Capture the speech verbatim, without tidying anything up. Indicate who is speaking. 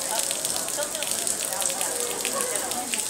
Speaker 1: 都是我们聊一下，你觉得？